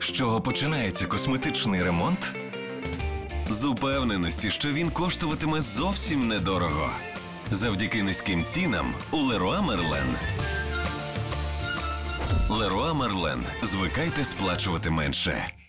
З чого починається косметичний ремонт? З упевненості, що він коштуватиме зовсім недорого. Завдяки низьким цінам у Леруа Мерлен. Леруа Мерлен. Звикайте сплачувати менше.